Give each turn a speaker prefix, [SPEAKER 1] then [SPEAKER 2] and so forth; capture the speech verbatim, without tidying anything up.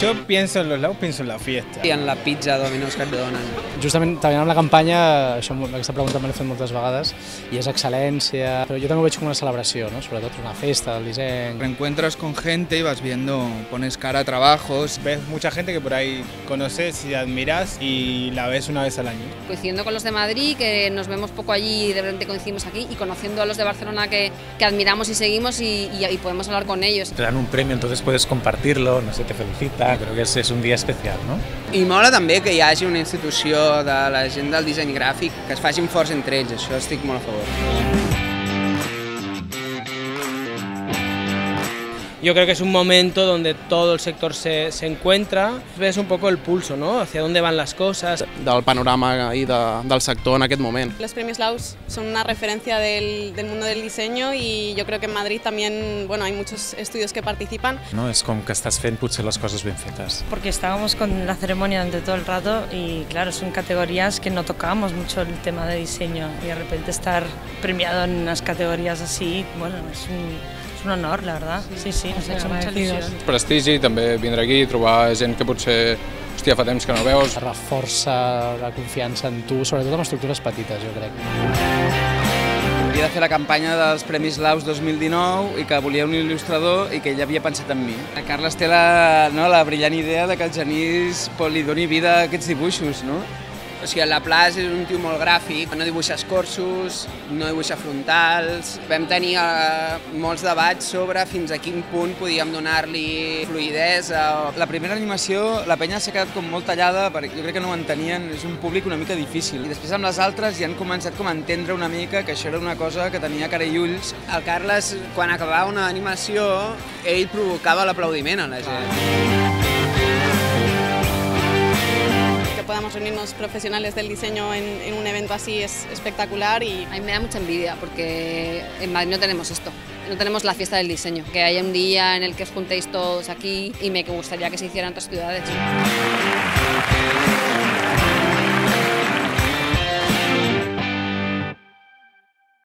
[SPEAKER 1] Yo pienso en los lados, pienso en la fiesta.
[SPEAKER 2] I en la pizza Domino's que et donen.
[SPEAKER 3] Justament treballant amb la campanya, això, aquesta pregunta me l'he fet moltes vegades, i és excel·lència, però jo també ho veig com una celebració, ¿no? Sobretot una festa del disseny.
[SPEAKER 4] Reencuentras con gente y vas viendo, pones cara a trabajos.
[SPEAKER 1] Ves mucha gente que por ahí conoces y admiras y la ves una vez al año.
[SPEAKER 5] Coincidiendo con los de Madrid, que nos vemos poco allí y de repente coincidimos aquí, y conociendo a los de Barcelona que, que admiramos y seguimos y, y, y podemos hablar con ellos.
[SPEAKER 6] Te dan un premio, entonces puedes compartirlo, no sé, te felicita, creo que es, es un día especial, ¿no?
[SPEAKER 2] I mola també que hi hagi una institució de la gent del disseny gràfic que es facin forts entre ells, això estic molt a favor.
[SPEAKER 7] Yo creo que es un momento donde todo el sector se, se encuentra, ves un poco el pulso, ¿no? Hacia dónde van las cosas.
[SPEAKER 8] Del panorama i de, del sector en aquest moment.
[SPEAKER 9] Los premios Laus son una referencia del, del mundo del diseño y yo creo que en Madrid también, bueno, hay muchos estudios que participan.
[SPEAKER 6] No, és com que estàs fent potser les coses ben fetes.
[SPEAKER 10] Porque estábamos con la ceremonia durante todo el rato y claro, son categorías que no tocábamos mucho el tema de diseño y de repente estar premiado en unas categorías así, bueno, es un... És un honor, la verdad. Sí, sí, ens ha hecho mucha il·lusió.
[SPEAKER 11] Prestigi, també vindre aquí, trobar gent que potser, hòstia, fa temps que no veus.
[SPEAKER 3] Reforça la confiança en tu, sobretot amb estructures petites, jo crec.
[SPEAKER 2] Havia de fer la campanya dels Premis Laus dos mil dinou i que volia un il·lustrador i que ell havia pensat en mi. El Carles té la, no, la brillant idea de que el Genís li doni vida a aquests dibuixos, no? O sigui, el Laplace és un tio molt gràfic, no dibuixa escorços, no dibuixa frontals. Vam tenir eh, molts debats sobre fins a quin punt podíem donar-li fluïdesa. La primera animació, la penya s'ha quedat com molt tallada, perquè jo crec que no ho entenien, és un públic una mica difícil. I després amb les altres ja han començat com a entendre una mica que això era una cosa que tenia cara i ulls. El Carles, quan acabava una animació, ell provocava l'aplaudiment a la gent.
[SPEAKER 9] Que podamos reunirnos profesionales del diseño en, en un evento así es espectacular y...
[SPEAKER 5] A mí me da mucha envidia porque en Madrid no tenemos esto, no tenemos la fiesta del diseño, que haya un día en el que os juntéis todos aquí y me gustaría que se hiciera en otras ciudades.